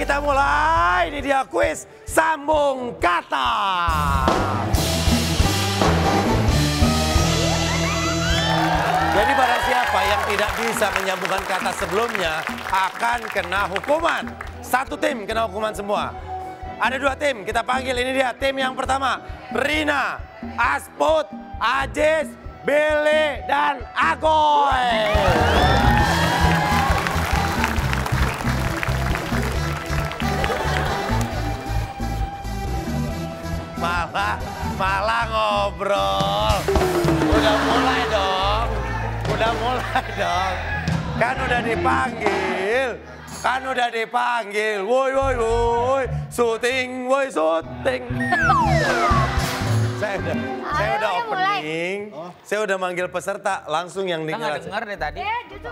kita mulai. Ini dia kuis sambung kata. Jadi barang siapa yang tidak bisa menyambungkan kata sebelumnya akan kena hukuman. Satu tim kena hukuman semua. Ada dua tim, kita panggil, ini dia tim yang pertama. Rina, Asput, Ajis, Billy, dan Agoy. Malah ngobrol. Udah mulai dong. Kan udah dipanggil. Woi. Syuting. Saya udah opening. Saya udah manggil peserta, langsung yang Kita dengar. nggak denger deh tadi.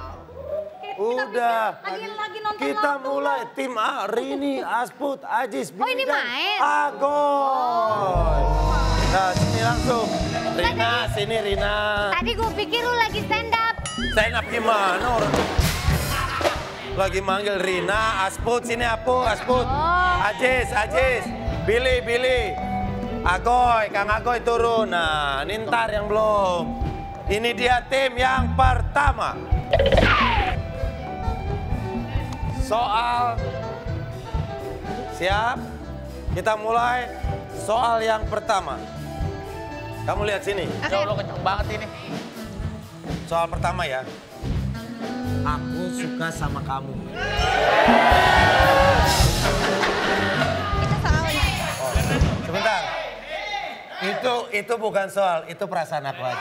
Udah. Lagi nonton Kita lagu. mulai tim A, Rini, Asput, Ajis, Billy, ini dan main? Agoy. Nah, sini langsung. Rina, sini Rina. Tadi gue pikir lu lagi stand up. Stand up gimana orang? Lagi manggil Rina, Asput, sini Asput. Ajis, Billy. Agoy, Kang Agoy turun. Nah, ini ntar yang belum. Ini dia tim yang pertama. Soal, siap? Kita mulai soal yang pertama. Kamu lihat sini. Ya Allah kenceng banget ini. Soal pertama ya. Aku suka sama kamu. Itu soalnya. Oh, sebentar. Itu bukan soal, itu perasaan aku aja.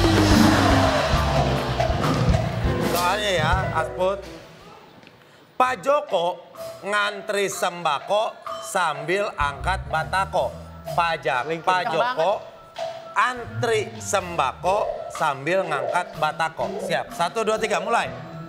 Soalnya ya, Asput. Pak Joko ngantri sembako sambil angkat batako. Pak Joko antri sembako sambil ngangkat batako. Siap, 1, 2, 3, mulai.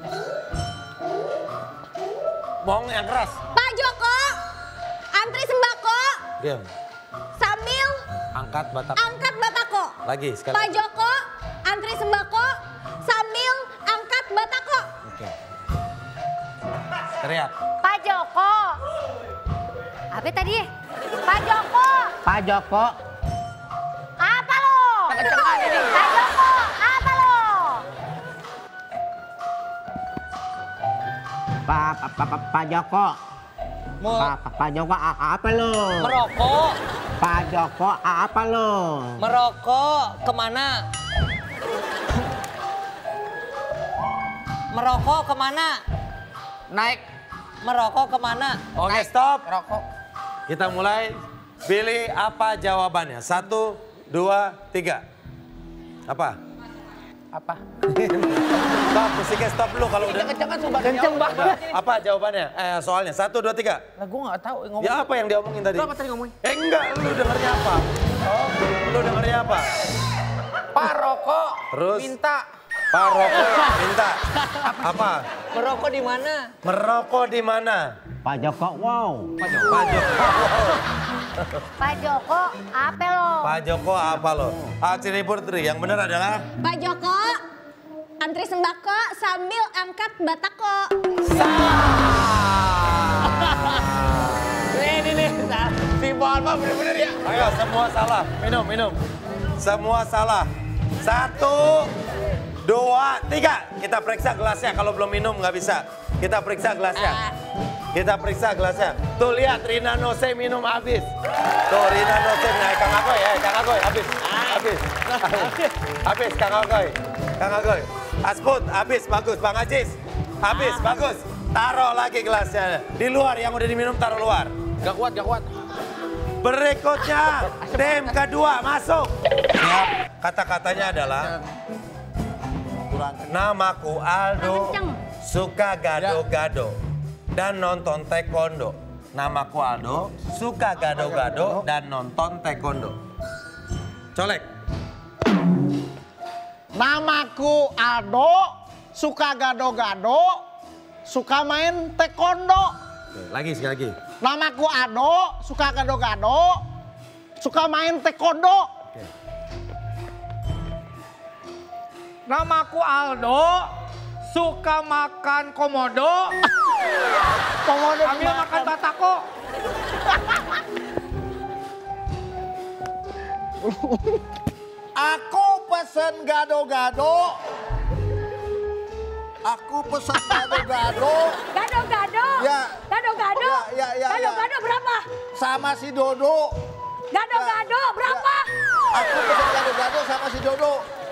Ngomong yang keras. Pak Joko, antri sembako Diam. sambil Angkat batako. angkat batako. Lagi, sekali. Pak Joko, antri sembako sambil angkat batako. Oke. Teriak. Pak Joko. Apa tadi? Pak Joko. Pak Joko. Apa lo? Kenceng ini. Pak Joko, apa lo? Pak Joko. Pak Joko apa lo? Merokok. Pak Joko apa lo? Merokok kemana? Merokok kemana? Naik. Merokok kemana? Oke, Naik. stop. Merokok. Kita mulai. Pilih apa jawabannya? 1, 2, 3. Apa? Stop, musiknya stop dulu kalau udah. Kenceng-kencengan sumpah. Kenceng banget. Udah. Apa jawabannya? Soalnya 1, 2, 3. Lah gue nggak tahu ngomong. Ya apa yang diomongin tadi? Lu apa tadi ngomongin? Enggak, lu dengernya apa? Oh, lu dengernya apa? Pak rokok. Terus? Minta. Pak Rokok minta. Apa? Merokok di mana? Merokok di mana? Pak Joko wow. Pak Joko. Pak Joko, apa lo? Pak Joko apa lo? Aksi reporter yang benar adalah Pak Joko, antri sembako sambil angkat batako. Ini nih, si Bon mah bener-bener ya. ayo semua salah. Minum. Semua salah. 1, 2, 3. Kita periksa gelasnya. Kalau belum minum nggak bisa. Kita periksa gelasnya. Tuh lihat Rina Nose minum habis. Tuh Rina Nose naik Kang Agoy ya. Kang Agoy habis. Habis Kang Agoy. Asput habis, bagus. Bang Ajis habis, bagus. Taruh lagi gelasnya. Di luar yang udah diminum taruh luar. Gak kuat. Berikutnya tim kedua masuk. Siap. Kata-katanya adalah namaku Aldo, suka gado-gado dan nonton taekwondo. Namaku Aldo, suka gado-gado dan nonton taekwondo. Colek. Namaku Aldo, suka gado-gado, suka main taekwondo. Oke, sekali lagi. Namaku Aldo, suka gado-gado, suka main taekwondo. Oke. Namaku Aldo, suka makan komodo, Komodo Ambil makan batako. Aku pesen gado-gado. Aku pesen gado-gado. Gado-gado. Ya. Gado-gado. Ya. Gado-gado berapa? Sama si Dodo. Gado-gado berapa? Aku pesen gado-gado sama si Dodo.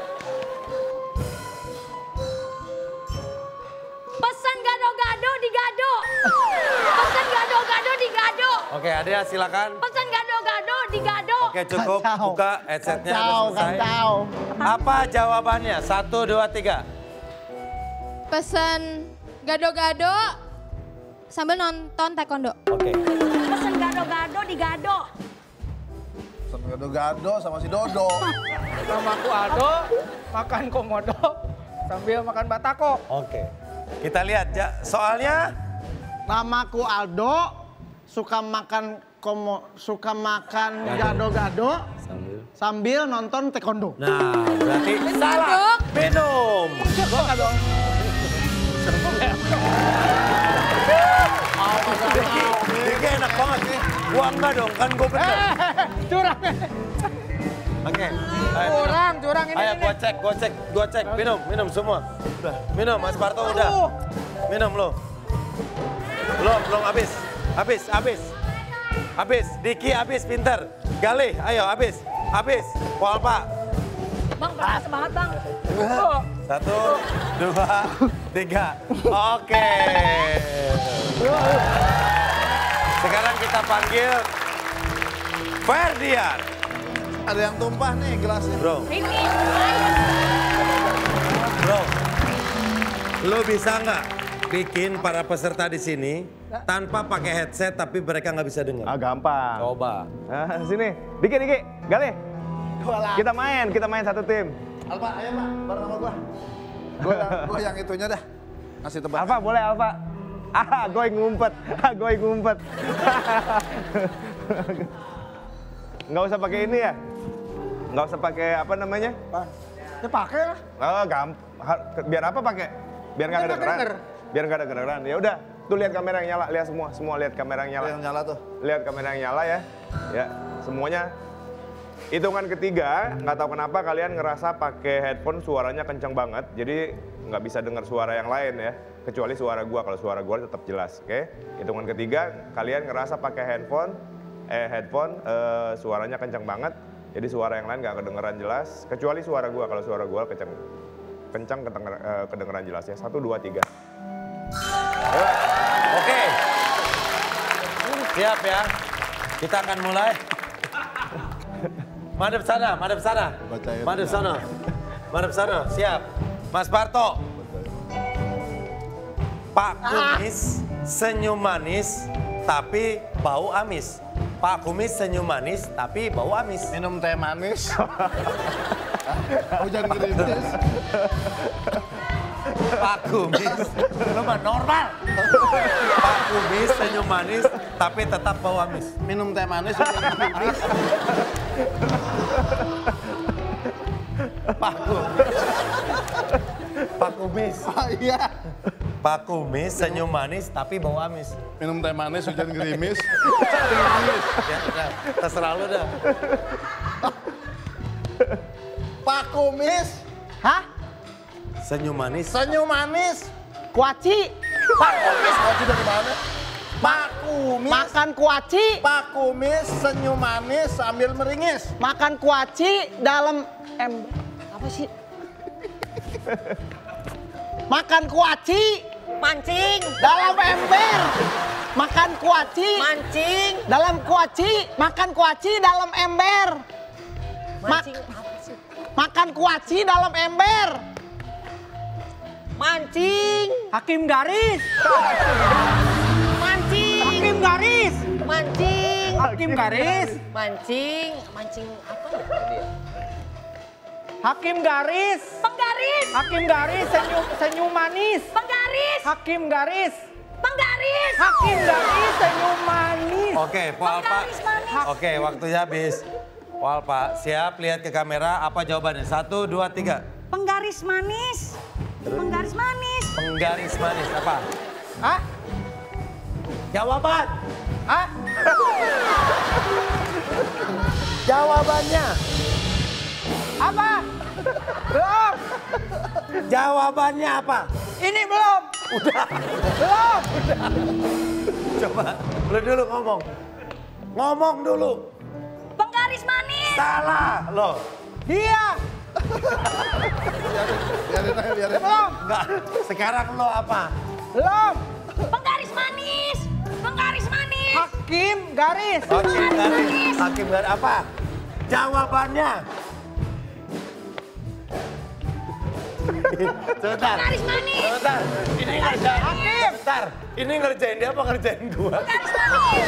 Pesan gado-gado di gado. Pesan gado-gado di gado. Oke, Adea silakan. Pesan gado-gado di gado. Oke, cukup. Kacau. Buka headsetnya udah selesai. Kacau. Apa jawabannya? 1, 2, 3. Pesan gado-gado sambil nonton taekwondo. Oke. Pesan gado-gado di gado. Pesen gado-gado sama si Dodo. Namaku Aldo, makan komodo sambil makan batako. Oke. Kita lihat ya, soalnya Namaku Aldo, suka makan gado-gado sambil nonton taekwondo. nah berarti salah. Minum. Gua nggak dong. Diki enak banget. Gua enggak dong, kan gua bener. Curang. Oke. Ayo, Curang ini. Ayo gua cek. Minum semua. Minum, Mas Parto udah. Minum lo. Belum habis. Habis. Diki habis, pinter. Galih, ayo habis. Walpa. Bang, berasa banget bang. 1, 2, 3. Oke. Sekarang kita panggil Ferdian. Ada yang tumpah nih gelasnya. Bro, lo bisa nggak bikin para peserta di sini tanpa pakai headset tapi mereka nggak bisa dengar? Gampang. Coba. Nah, sini. Diki, Galih. Kita main satu tim. Alfa, ayo Pak, bareng sama gua. Gua yang itunya dah. Ngasih tebak. Alfa, boleh Alfa. Gue ngumpet. Nggak usah pakai ini ya? Nggak usah pakai apa namanya? Ya pakai lah. Oh, biar apa pakai? Biar nggak kedengeran. Biar nggak ada kedengeran. Ya udah, tuh lihat kamera yang nyala, lihat semua lihat kamera yang nyala. Yang nyala tuh. Lihat kamera yang nyala ya. Ya, semuanya. Hitungan ketiga, nggak tahu kenapa kalian ngerasa pakai headphone suaranya kencang banget, jadi nggak bisa dengar suara yang lain ya, kecuali suara gua. Kalau suara gua tetap jelas, oke? Hitungan ketiga, kalian ngerasa pakai headphone suaranya kencang banget, jadi suara yang lain nggak kedengeran jelas, kecuali suara gua. Kalau suara gua kencang kedengeran jelas ya. 1, 2, 3. Oke. Siap ya. Kita akan mulai. Madep sana. Siap. Mas Parto. Pak Kumis senyum manis tapi bau amis. Pak Kumis senyum manis tapi bau amis. Minum teh manis. Hujan gerimis. Pak Kumis, lu mah normal. Pak Kumis senyum manis tapi tetap bau amis. Minum teh manis, hujan gerimis. Pak Kumis. Oh iya. Pak Kumis senyum manis tapi bau amis. Minum teh manis, hujan gerimis. Ya udah, terserah lu dah. Pak Kumis. Hah? Senyum manis. Senyum manis. Kuaci. Pak Kumis, kuaci dari mana? Pak Kumis. Makan kuaci. Pak Kumis senyum manis sambil meringis. Makan kuaci dalam apa sih? Makan kuaci. Mancing. Dalam ember. Makan kuaci. Mancing. Dalam kuaci. Makan kuaci dalam ember. Mancing apa sih? Makan kuaci dalam ember. Mancing. Hakim garis. Mancing. Hakim garis. Mancing. Hakim garis. Mancing. Mancing apa ya? Hakim garis. Penggaris. Hakim garis senyum manis. Penggaris. Hakim garis. Penggaris. Hakim garis senyum manis. Oke, Walpa. Penggaris manis. Oke, waktunya habis. Walpa, siap lihat ke kamera. Apa jawabannya? 1, 2, 3. Penggaris manis. Penggaris manis. Penggaris manis apa? Hah? Jawaban. Hah? Jawabannya. Apa? Belum. Jawabannya apa? Ini belum. Udah. Belum. Coba, lu dulu ngomong. Ngomong dulu. Penggaris manis. Salah, lo. Dia. Biarin aja, biarin. Belum. Enggak. Sekarang lo apa? Belum. Penggaris manis. Penggaris manis. Hakim garis. Hakim garis. Hakim garis apa? Jawabannya. Sebentar. Penggaris manis. Sebentar. Ini ngerjain. Hakim. Sebentar. Ini ngerjain dia apa ngerjain gua? Penggaris manis.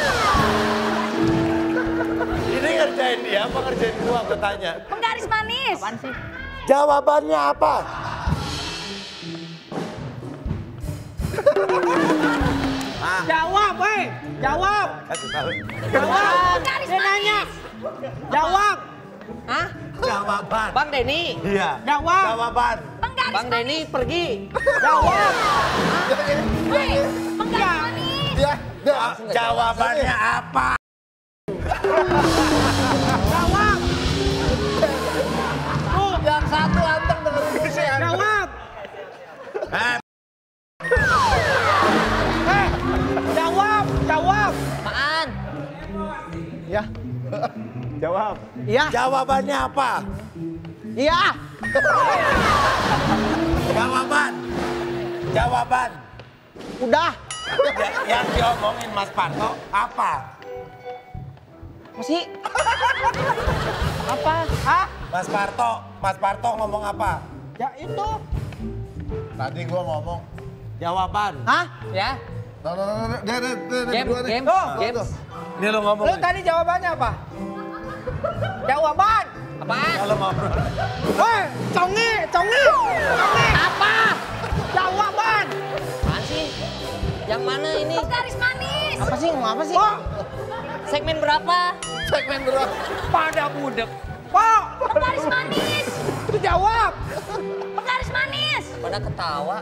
Ini ngerjain dia apa ngerjain gua? Aku tanya. Penggaris manis. Jawabannya apa? Jawab, weh. Jawab. Kasih tahu. Jawab. Penggaris Dia nanya. manis. Jawab. Hah? Jawaban. Bang Denny, Iya. Jawab. Jawaban. Penggaris Bang Denny pergi. Jawab. Weh, penggaris manis. Dia. Jawabannya apa? Jawab. Tuh. Yang satu anteng dengerin misi. Jawab. Eh, Jawab. Jawab. Apaan? Ya. Jawab. Iya. jawabannya apa? Iya. Jawaban. Jawaban. Udah. Yang diomongin Mas Parto apa? Masih. Apa? Hah? Mas Parto ngomong apa? Ya itu. Tadi gua ngomong. Jawaban. Hah? Ya. Dia Game, berdua nih. game, Tuh. game. Ini lo ngomong. Lu tadi jawabannya apa? Jawaban. Apaan? Kalau ngobrol. Woi, congi. Apa? Jawaban. Apaan sih? Yang mana ini? Penggaris manis. Apa sih? Ngomong apa sih? Segmen berapa? Segmen berapa? Pada budek. Kok? Penggaris manis. Itu jawab. Penggaris manis. Pada ketawa.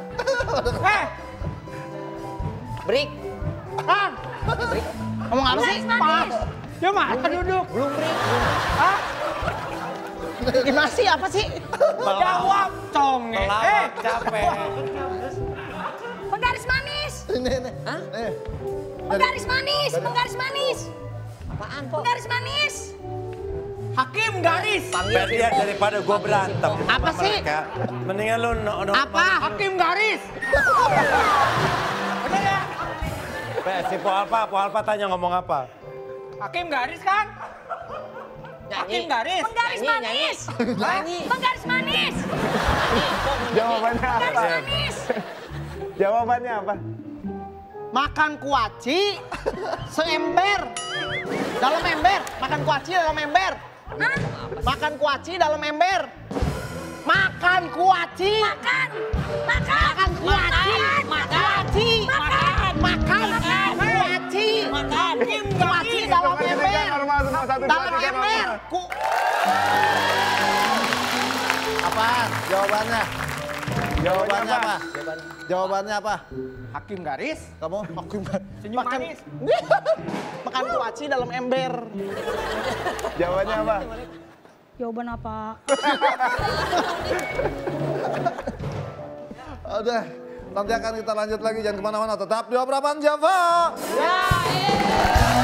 Break. Hah? Ngomong apa sih? Penggaris manis. Dia mana duduk? Belum break. Hah? Gimana sih? Apa sih? Jawab, conge. Pelawak capek. Penggaris manis. Ini. Hah? Penggaris manis. Penggaris manis. Apaan, Po? Penggaris manis. Hakim garis. Biar dia daripada gue berantem. Apa sama sih? mereka, mendingan lu Apa? Hakim garis. Bener ya? Si Po Alpa tanya ngomong apa? Hakim garis kan? Hakim garis. Penggaris Nyanyi, manis. Nyanyi. Penggaris manis. Jawabannya apa? Penggaris manis. Jawabannya apa? Makan kuaci seember. Dalam ember. Makan kuaci dalam ember. Hah? Makan kuaci dalam ember. Makan kuaci. Makan. Makan. Makan kuaci. Makan. Kuaci. Makan. Makan. Kuaci. Makan. Kuaci dalam ember. Normal semua, satu, dua, Dalam tiga, ember. normal. Apaan? Jawabannya? Jawabannya apa? Jawabannya Jawabannya apa? Hakim garis. Kamu? Hakim Senyum manis. Makan kuaci dalam ember. Jawabannya apa? Jawaban apa? Udah, nanti akan kita lanjut lagi. Jangan kemana-mana, tetap di Obrapan Java. Ya.